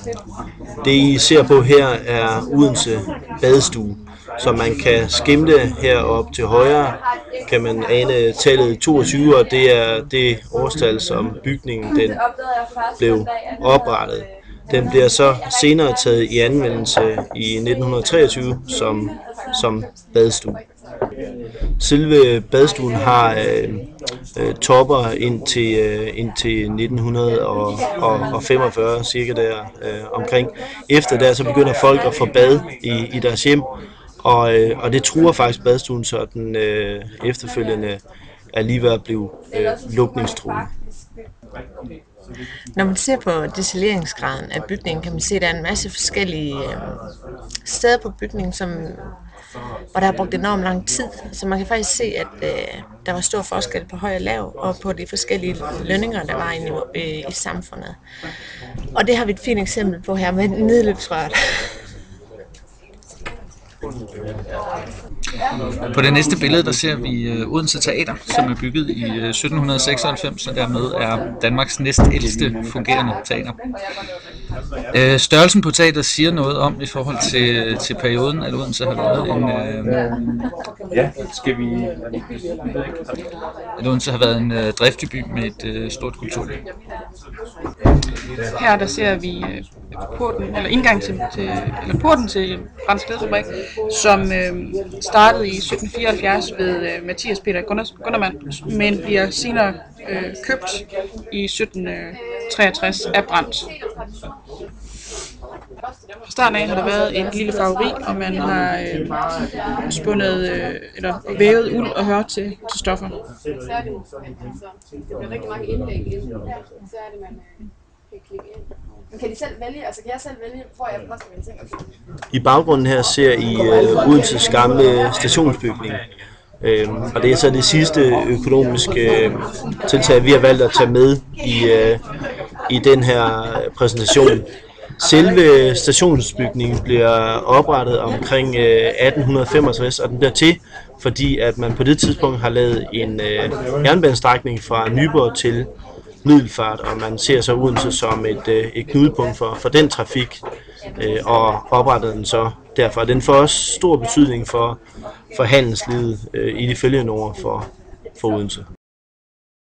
Det I ser på her er Odense badestue, som man kan skimte heroppe til højre. Kan man ane tallet 22, og det er det årstal, som bygningen den blev oprettet. Den bliver så senere taget i anvendelse i 1923 som badestue. Selve badestuen har topper indtil 1945 cirka der omkring. Efter der så begynder folk at få bad i deres hjem, og det truer faktisk badestuen, så den efterfølgende er lige ved at blive lukningstruet. Når man ser på detaljeringsgraden af bygningen, kan man se, at der er en masse forskellige steder på bygningen, hvor der er brugt enormt lang tid. Så man kan faktisk se, at der var stor forskel på høj og lav, og på de forskellige lønninger, der var i samfundet. Og det har vi et fint eksempel på her med nedløbsrøret. På det næste billede, der ser vi Odense Teater, som er bygget i 1796, og dermed er Danmarks næstældste fungerende teater. Størrelsen på teateret siger noget om i forhold til perioden, at Odense har været Odense har været en driftig by med et stort kulturliv. Her der ser vi indgang til porten til Brandts Klædefabrik, som startede i 1774 ved Mathias Peter Gundermann, men bliver senere købt i 1763 af Brandt. Fra starten af har der været et lille farveri, og man har spundet eller vævet uld og hør til stoffer. Kan de selv vælge, kan jeg selv vælge, hvor jeg poster mine ting? I baggrunden her ser I Odenses gamle stationsbygning. Og det er så det sidste økonomiske tiltag, vi har valgt at tage med i den her præsentation. Selve stationsbygningen bliver oprettet omkring 1865, og den bliver til, fordi at man på det tidspunkt har lavet en jernbanestrækning fra Nyborg til Middelfart, og man ser så Odense som et knudepunkt for den trafik, og oprettede den så derfor. Den får også stor betydning for handelslivet i de følgende år for Odense.